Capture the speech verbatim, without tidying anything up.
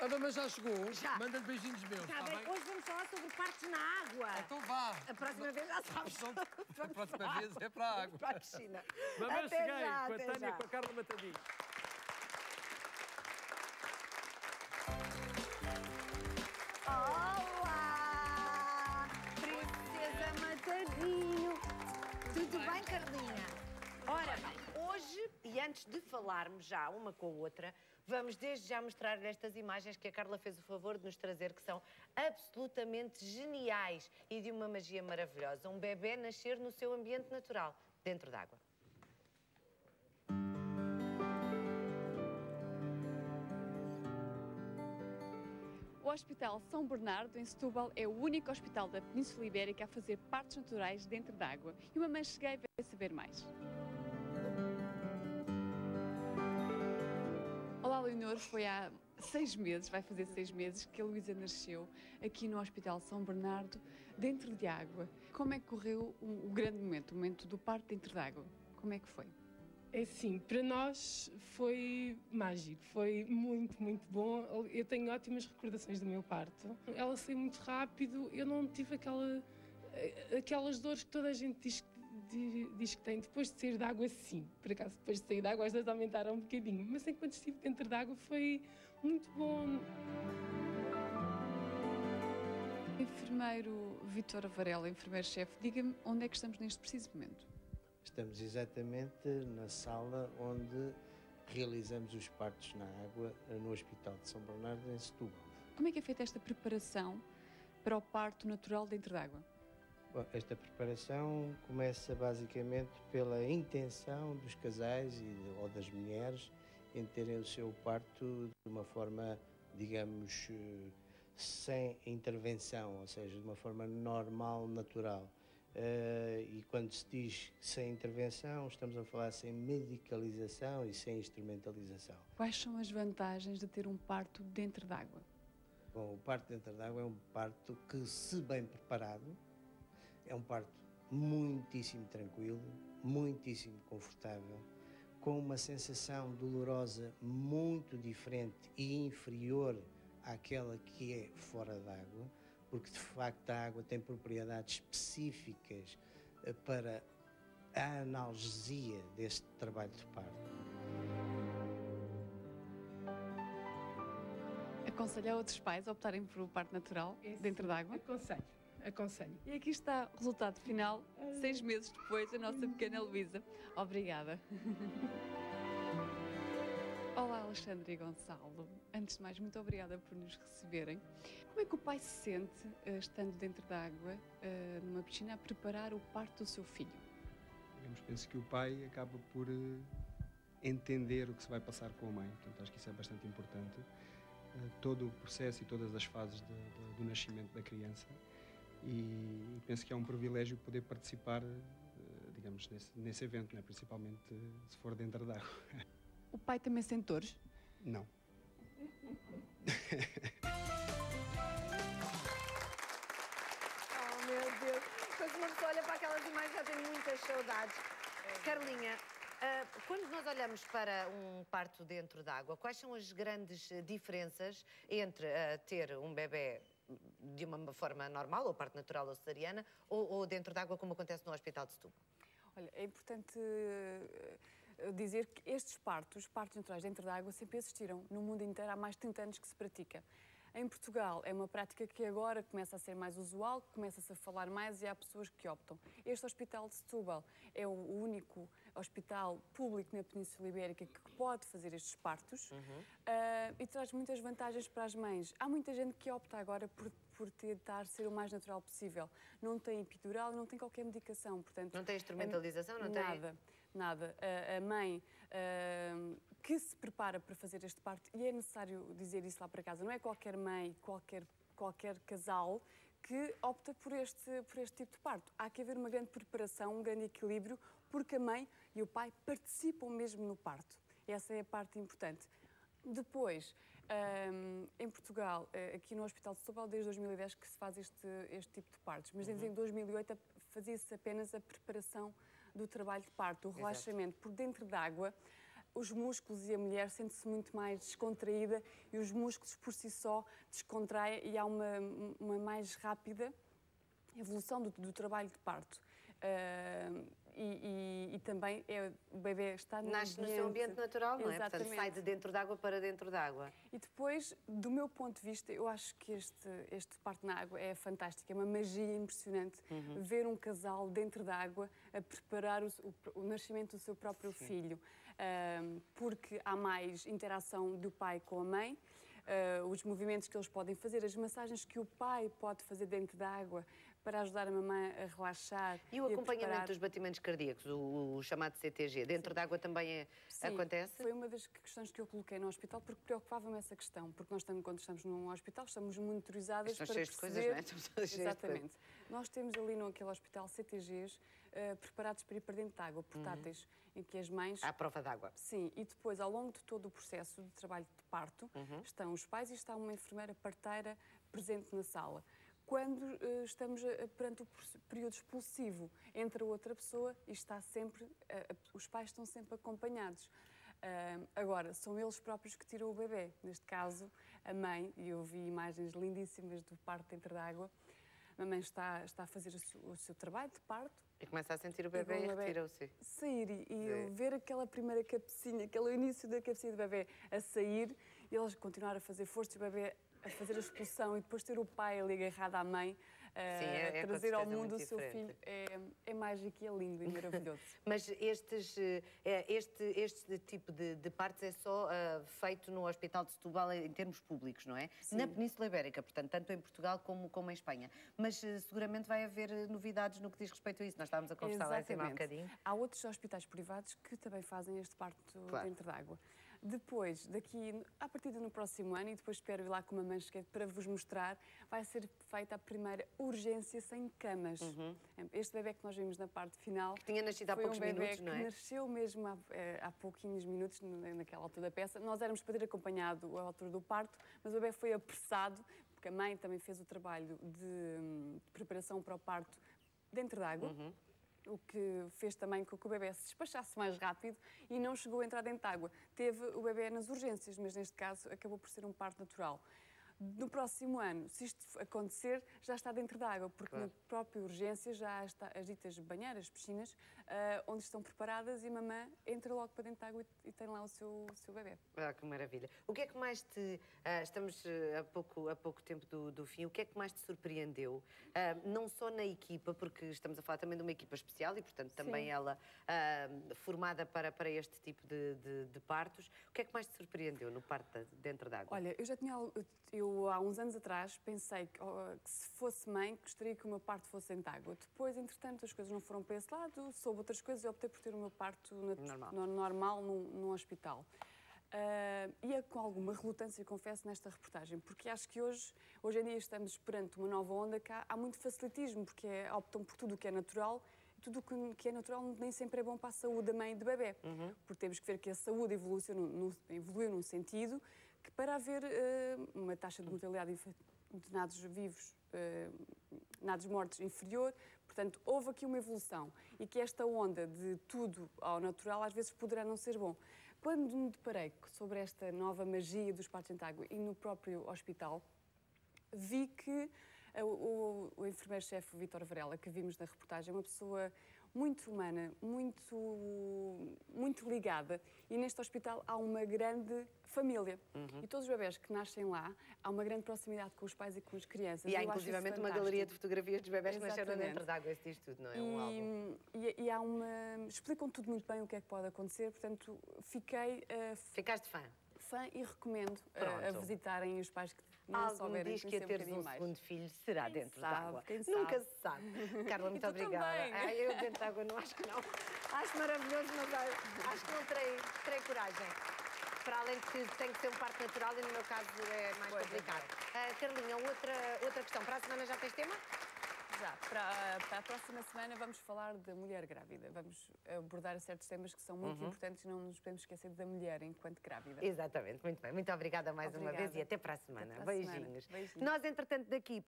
A mamãe já chegou? Já. Manda-lhe beijinhos meus, Está está bem? bem? Hoje vamos falar sobre partos na água. Então vá. A próxima vez já sabes. A próxima vez é para a água. Para a piscina. Mamãe, Até cheguei já, com a até Tânia já. e com a Carla Matadinho. Olá! Princesa Matadinho! Tudo bem, Carlinha? Ora bem, hoje, e antes de falarmos já uma com a outra, vamos desde já mostrar-lhe estas imagens que a Carla fez o favor de nos trazer, que são absolutamente geniais e de uma magia maravilhosa. Um bebê nascer no seu ambiente natural, dentro d'água. O Hospital São Bernardo, em Setúbal, é o único hospital da Península Ibérica a fazer partos naturais dentro d'água. E uma mãe cheguei para saber mais. Olá, Leonor. Foi há seis meses, vai fazer seis meses, que a Luísa nasceu aqui no Hospital São Bernardo, dentro de água. Como é que correu o, o grande momento, o momento do parto dentro d'água? Como é que foi? É assim, para nós foi mágico, foi muito, muito bom. Eu tenho ótimas recordações do meu parto. Ela saiu muito rápido, eu não tive aquela, aquelas dores que toda a gente diz, diz que tem depois de sair da água, sim. Por acaso, depois de sair da água, as dores aumentaram um bocadinho. Mas enquanto estive dentro da água foi muito bom. Enfermeiro Vítor Varela, enfermeiro-chefe, diga-me onde é que estamos neste preciso momento? Estamos exatamente na sala onde realizamos os partos na água no Hospital de São Bernardo, em Setúbal. Como é que é feita esta preparação para o parto natural dentro d'água? Bom, esta preparação começa basicamente pela intenção dos casais e de, ou das mulheres em terem o seu parto de uma forma, digamos, sem intervenção, ou seja, de uma forma normal, natural. Uh, e quando se diz sem intervenção, estamos a falar sem medicalização e sem instrumentalização. Quais são as vantagens de ter um parto dentro d'água? Bom, o parto dentro d'água é um parto que, se bem preparado, é um parto muitíssimo tranquilo, muitíssimo confortável, com uma sensação dolorosa muito diferente e inferior àquela que é fora d'água, porque de facto a água tem propriedades específicas para a analgesia deste trabalho de parto. Aconselha a outros pais a optarem por um parto natural É, dentro d'água? Aconselho, aconselho. E aqui está o resultado final, seis meses depois, a nossa pequena Luísa. Obrigada. Olá, Alexandre e Gonçalo. Antes de mais, muito obrigada por nos receberem. Como é que o pai se sente, estando dentro da água, numa piscina, a preparar o parto do seu filho? Digamos, penso que o pai acaba por entender o que se vai passar com a mãe. Portanto, acho que isso é bastante importante. Todo o processo e todas as fases de, de, do nascimento da criança. E penso que é um privilégio poder participar, digamos, nesse, nesse evento, né? Principalmente se for dentro da água. O pai também sente dores? Não. Oh, meu Deus! Quando uma pessoa olha para aquelas imagens já tem muitas saudades. Carlinha, uh, quando nós olhamos para um parto dentro d'água, quais são as grandes diferenças entre uh, ter um bebê de uma forma normal, ou parto natural ou cesariana, ou, ou dentro d'água, como acontece no Hospital de Setúbal? Olha, é importante dizer que estes partos, partos naturais dentro da água, sempre existiram no mundo inteiro, há mais de trinta anos que se pratica. Em Portugal é uma prática que agora começa a ser mais usual, começa-se a falar mais e há pessoas que optam. Este Hospital de Setúbal é o único hospital público na Península Ibérica que pode fazer estes partos, uhum. uh, e traz muitas vantagens para as mães. Há muita gente que opta agora por, por tentar ser o mais natural possível. Não tem epidural, não tem qualquer medicação, portanto... Não tem instrumentalização? Não tem... Nada, nada. A, a mãe uh, que se prepara para fazer este parto, e é necessário dizer isso lá para casa, não é qualquer mãe, qualquer, qualquer casal que opta por este, por este tipo de parto. Há que haver uma grande preparação, um grande equilíbrio, porque a mãe e o pai participam mesmo no parto. Essa é a parte importante. Depois, um, em Portugal, aqui no Hospital de Setúbal, desde dois mil e dez que se faz este, este tipo de partos, mas desde uhum. dois mil e oito fazia-se apenas a preparação do trabalho de parto, o relaxamento. Exato. Por dentro d'água, os músculos e a mulher sente-se muito mais descontraída e os músculos por si só descontraem e há uma, uma mais rápida evolução do, do trabalho de parto. Uh, e, e, e também é, o bebê está no Nasce ambiente, no seu ambiente natural, não é? Exatamente. Portanto, sai de dentro d'água para dentro d'água. E depois, do meu ponto de vista, eu acho que este, este parto na água é fantástico, é uma magia impressionante. Uhum. Ver um casal dentro d'água a preparar o, o, o nascimento do seu próprio Sim. filho. Uh, porque há mais interação do pai com a mãe, uh, os movimentos que eles podem fazer, as massagens que o pai pode fazer dentro da água para ajudar a mamãe a relaxar. E o e acompanhamento preparar... dos batimentos cardíacos, o, o chamado C T G, dentro d'água também é, Sim, acontece? Foi uma das questões que eu coloquei no hospital porque preocupava-me essa questão, porque nós estamos, quando estamos num hospital estamos monitorizadas Estão para cheios perceber... de coisas, não é? Estão cheios Exatamente. De coisas. Nós temos ali naquele hospital C T Gs uh, preparados para ir para dentro de água, portáteis, uhum. em que as mães... À prova d'água. Sim, e depois, ao longo de todo o processo de trabalho de parto, uhum. estão os pais e está uma enfermeira parteira presente na sala. Quando uh, estamos uh, perante o período expulsivo, entra outra pessoa e está sempre, uh, uh, os pais estão sempre acompanhados. Uh, agora, são eles próprios que tiram o bebê. Neste caso, a mãe, e eu vi imagens lindíssimas do parto dentro d'água, a mãe está, está a fazer o seu, o seu trabalho de parto. E começa a sentir o bebê e, e retira-o-se. Sair e, e ver aquela primeira cabecinha, aquele início da cabecinha do bebê a sair, e eles continuar a fazer força e o bebê a fazer a expulsão e depois ter o pai ali agarrado à mãe, Sim, é, é a trazer ao mundo o seu filho, é, é mágico e é lindo e maravilhoso. Mas estes, este, este tipo de, de partos é só uh, feito no Hospital de Setúbal em termos públicos, não é? Sim. Na Península Ibérica, portanto, tanto em Portugal como, como em Espanha. Mas uh, seguramente vai haver novidades no que diz respeito a isso. Nós estávamos a conversar lá em cima há um bocadinho. Há outros hospitais privados que também fazem este parto claro. dentro d'água. Depois, daqui, a partir do próximo ano, e depois espero ir lá com uma manchete para vos mostrar, vai ser feita a primeira urgência sem camas. Uhum. Este bebê que nós vimos na parte final... Que tinha nascido há poucos um bebê minutos, não é? Que nasceu mesmo há, há pouquinhos minutos, naquela altura da peça. Nós éramos para ter acompanhado a altura do parto, mas o bebê foi apressado, porque a mãe também fez o trabalho de, de preparação para o parto dentro d'água. Uhum. O que fez também com que o bebê se despachasse mais rápido e não chegou a entrar dentro de água. Teve o bebê nas urgências, mas neste caso acabou por ser um parto natural. No próximo ano, se isto acontecer, já está dentro da água, porque claro. na própria urgência já está as ditas banheiras, piscinas, uh, onde estão preparadas e a mamã entra logo para dentro da água e, e tem lá o seu, o seu bebê. Ah, que maravilha. O que é que mais te... Uh, estamos uh, há, pouco, há pouco tempo do, do fim, o que é que mais te surpreendeu? Uh, não só na equipa, porque estamos a falar também de uma equipa especial e, portanto, também Sim. ela uh, formada para, para este tipo de, de, de partos. O que é que mais te surpreendeu no parto de, dentro da água? Olha, eu já tinha... Eu, há uns anos atrás, pensei que, oh, que se fosse mãe, gostaria que o meu parto fosse dentro de água. Depois, entretanto, as coisas não foram para esse lado, soube outras coisas e optei por ter o meu parto normal, no, normal num, num hospital. Uh, e é com alguma relutância, confesso, nesta reportagem, porque acho que hoje, hoje em dia estamos perante uma nova onda que há, há muito facilitismo, porque é, optam por tudo o que é natural, e tudo o que é natural nem sempre é bom para a saúde da mãe e do bebê, uhum. porque temos que ver que a saúde evoluiu, no, evoluiu num sentido que para haver uh, uma taxa de mortalidade de nados vivos, uh, nados mortos inferior, portanto, houve aqui uma evolução e que esta onda de tudo ao natural às vezes poderá não ser bom. Quando me deparei sobre esta nova magia dos partos dentro de água e no próprio hospital, vi que uh, o, o enfermeiro-chefe Vítor Varela, que vimos na reportagem, é uma pessoa muito humana, muito, muito ligada, e neste hospital há uma grande família. Uhum. E todos os bebés que nascem lá, há uma grande proximidade com os pais e com as crianças. E há inclusivamente uma galeria de fotografias dos bebés que nasceram dentro de água, isso diz tudo, não é? E, um álbum. E, e há uma... explicam tudo muito bem o que é que pode acontecer, portanto, fiquei... Uh, Ficaste fã? Fã e recomendo uh, a visitarem os pais que não Algum souberem diz que a teres um, um segundo filho será quem dentro sabe, d'água. Nunca se sabe. Carla, muito obrigada. Ah, eu dentro d'água não acho que não. Acho maravilhoso, mas acho que não terei, terei coragem. Para além de que tem que ser um parto natural e no meu caso é mais pois complicado. É. Uh, Carlinha, outra, outra questão. Para a semana já tens tema? Já. Para, para a próxima semana vamos falar da mulher grávida. Vamos abordar certos temas que são muito uhum. importantes e não nos podemos esquecer da mulher enquanto grávida. Exatamente. Muito bem. Muito obrigada mais obrigada. uma vez e até para a semana. Até para a Beijinhos. semana. Beijinhos. Nós, entretanto, daqui